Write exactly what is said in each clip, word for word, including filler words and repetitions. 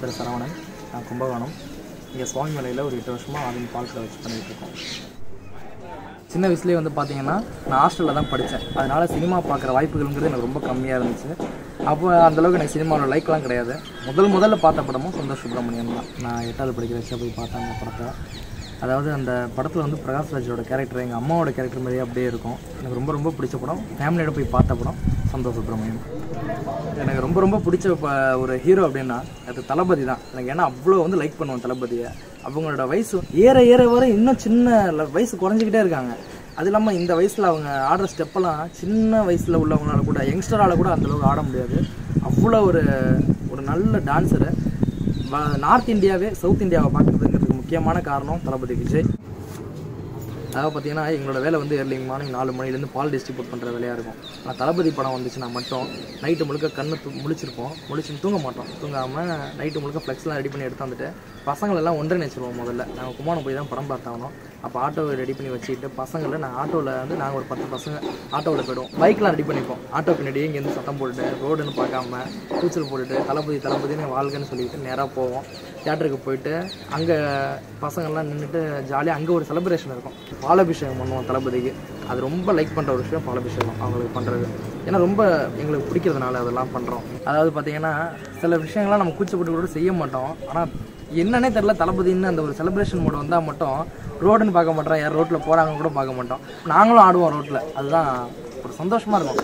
பேர் சரவணன். நான் கும்பகோணம். இங்கே சுவாமி மலையில் ஒரு எட்டு வருஷமாக ஆவின் பால் கடை வச்சு பண்ணிகிட்ருக்கோம். சின்ன வயசுலேயே வந்து பார்த்தீங்கன்னா நான் ஹாஸ்டலில் தான் படித்தேன். அதனால் சினிமா பார்க்குற வாய்ப்புகள்ங்கிறது எனக்கு ரொம்ப கம்மியாக இருந்துச்சு. அப்போ அந்தளவுக்கு எனக்கு சினிமாவில் லைக்லாம் கிடையாது. முதல் முதல்ல பார்த்த படமும் சந்தோஷ் சுப்ரமணியம் தான். நான் எட்டாவது படிக்கிற வச்சா போய் பார்த்தேன் அந்த படத்தை. அதாவது அந்த படத்தில் வந்து பிரகாஷ் ராஜோட கேரக்டர் எங்கள் அம்மாவோட கேரக்டர் மாதிரியே அப்படியே இருக்கும். எனக்கு ரொம்ப ரொம்ப பிடிச்ச படம், ஃபேமிலியோட போய் பார்த்த படம் சந்தோஷ் சுப்ரமணியம். எனக்கு ரொம்ப ரொம்ப பிடிச்ச ஒரு ஹீரோ அப்படின்னா அது தளபதி தான். எனக்கு ஏன்னா அவ்வளோ வந்து லைக் பண்ணுவேன் தளபதியை. அவங்களோட வயசு ஏற ஏற வர இன்னும் சின்ன வயசு குறைஞ்சிக்கிட்டே இருக்காங்க. அது இல்லாமல் இந்த வயசில் அவங்க ஆடுற ஸ்டெப்பெல்லாம் சின்ன வயசில் உள்ளவங்களால கூட, யங்ஸ்டரால் கூட அந்தளவுக்கு ஆட முடியாது. அவ்வளோ ஒரு ஒரு நல்ல டான்ஸரு. நார்த் இந்தியாவே சவுத் இந்தியாவை பார்க்குறதுங்கிறதுக்கு முக்கியமான காரணம் தளபதி விஜய். அதாவது பார்த்தீங்கன்னா எங்களோட வேலை வந்து ஏர்லி மார்னிங் நாலு மணிலேருந்து பால் டிஸ்ட்ரிபியூட் பண்ணுற வேலையாக இருக்கும். ஆனால் தளபதி படம் வந்துச்சுன்னா மட்டும் நைட்டு முழுக்க கண்ணு தூ முழிச்சிருப்போம் முழிச்சுன்னு தூங்க மாட்டோம். தூங்காமல் நைட்டு முழுக்க ஃப்ளெக்ஸ்லாம் ரெடி பண்ணி எடுத்து வந்துட்டு பசங்களெல்லாம் ஒன்றிணைச்சிருவோம். முதல்ல நாங்கள் கும்பகோணம் போய் தான் படம் பார்த்தாகணும். அப்போ ஆட்டோவை ரெடி பண்ணி வச்சுக்கிட்டு பசங்களில் நாங்கள் ஆட்டோவில் வந்து நாங்கள் ஒரு பத்து பசங்க ஆட்டோவில் போய்டுவோம். பைக்கெலாம் ரெடி பண்ணிப்போம். ஆட்டோ பின்னாடியே இங்கேருந்து சத்தம் போட்டுட்டு ரோடுன்னு பார்க்காம கூச்சல் போட்டுட்டு தளபதி தளபதினு வாழ்கன்னு சொல்லிட்டு நேராக போவோம். தியேட்டருக்கு போயிட்டு அங்கே பசங்கள்லாம் நின்றுட்டு ஜாலியாக அங்கே ஒரு செலிப்ரேஷன் இருக்கும். பாலாபிஷேகம் பண்ணுவோம் தளபதிக்கு. அது ரொம்ப லைக் பண்ணுற ஒரு விஷயம் பாலாபிஷேகம் அவங்களுக்கு பண்ணுறது. ஏன்னா ரொம்ப எங்களுக்கு பிடிக்கிறதுனால அதெல்லாம் பண்ணுறோம். அதாவது பார்த்திங்கன்னா சில விஷயங்கள்லாம் நம்ம கூச்சப்பட்டு கூட செய்ய மாட்டோம். ஆனால் என்னன்னே தெரியல, தளபதின்னு அந்த ஒரு செலிப்ரேஷன் மோடு வந்தால் மட்டும் ரோடுன்னு பார்க்க மாட்டோம், யார் ரோட்டில் போகிறாங்கன்னு கூட பார்க்க மாட்டோம். நாங்களும் ஆடுவோம் ரோட்டில். அதுதான் ஒரு சந்தோஷமாக இருக்கும்.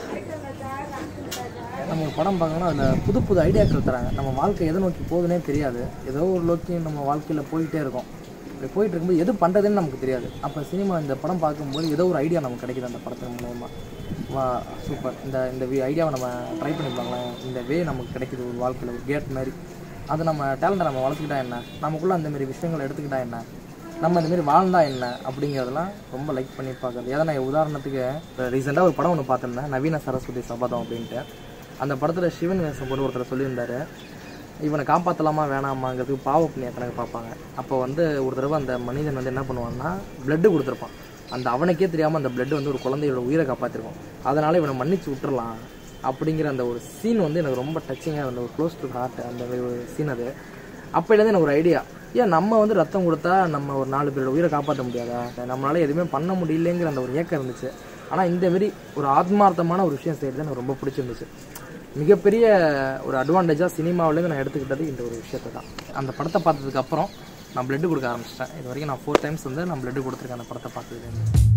நம்ம ஒரு படம் பார்க்கணும்னா அதில் புது புது ஐடியாக்கள் தராங்க. நம்ம வாழ்க்கை எதை நோக்கி போகுதுன்னே தெரியாது. ஏதோ ஒரு நோக்கி நம்ம வாழ்க்கையில் போயிட்டே இருக்கோம். இப்படி போயிட்டு இருக்கும்போது எது பண்ணுறதுன்னு நமக்கு தெரியாது. அப்போ சினிமா இந்த படம் பார்க்கும்போது ஏதோ ஒரு ஐடியா நமக்கு கிடைக்குது அந்த படத்தின் மூலமாக. வா சூப்பர், இந்த இந்த ஐடியாவை நம்ம ட்ரை பண்ணிப்பாங்களேன், இந்த வே நமக்கு கிடைக்குது ஒரு வாழ்க்கையில் ஒரு கேட் மாதிரி. அது நம்ம டேலண்ட்டை நம்ம வளர்த்துக்கிட்டா என்ன, நமக்குள்ளே அந்தமாரி விஷயங்களை எடுத்துக்கிட்டா என்ன, நம்ம இந்தமாரி வாழ்ந்தா என்ன அப்படிங்கிறதெல்லாம் ரொம்ப லைக் பண்ணி பார்க்குறது. ஏன்னா நான் உதாரணத்துக்கு ரீசெண்டாக ஒரு படம் ஒன்று பார்த்துருந்தேன், நவீன சரஸ்வதி சபதம் அப்படின்ட்டு. அந்த படத்தில் சிவன் வேஷம் போட்டு ஒருத்தர் சொல்லியிருந்தார், இவனை காப்பாற்றலாமா வேணாமாங்கிறதுக்கு பாவ புண்ணிய கணக்கு பார்ப்பாங்க. அப்போ வந்து ஒரு தடவை அந்த மனிதன் வந்து என்ன பண்ணுவான்னா பிளட்டு கொடுத்துருப்பான். அந்த அவனுக்கே தெரியாமல் அந்த பிளட்டு வந்து ஒரு குழந்தையோட உயிரை காப்பாற்றிருக்கும். அதனால் இவனை மன்னிச்சு விட்டுறலாம் அப்படிங்கிற அந்த ஒரு சீன் வந்து எனக்கு ரொம்ப டச்சிங்காக, அந்த ஒரு க்ளோஸ் டு ஹார்ட் அந்த ஒரு சீன். அது அப்போலேருந்து எனக்கு ஒரு ஐடியா, ஏன் நம்ம வந்து ரத்தம் கொடுத்தா நம்ம ஒரு நாலு பேரோட உயிரை காப்பாற்ற முடியாதா, நம்மளால எதுவுமே பண்ண முடியலைங்கிற அந்த ஒரு ஏக்கம் இருந்துச்சு. ஆனால் இந்தமாரி ஒரு ஆத்மார்த்தமான ஒரு விஷயம் செய்கிறது எனக்கு ரொம்ப பிடிச்சிருந்துச்சு. மிகப்பெரிய ஒரு அட்வான்டேஜாக சினிமாவிலேருந்து நான் எடுத்துக்கிட்டது இந்த ஒரு விஷயத்தை தான். அந்த படத்தை பார்த்ததுக்கப்புறம் நான் பிளட்டு கொடுக்க ஆரம்பிச்சிட்டேன். இது வரைக்கும் நான் ஃபோர் டைம்ஸ் வந்து நான் பிளட்டு கொடுத்துருக்கேன் அந்த படத்தை பார்த்ததுலேருந்து.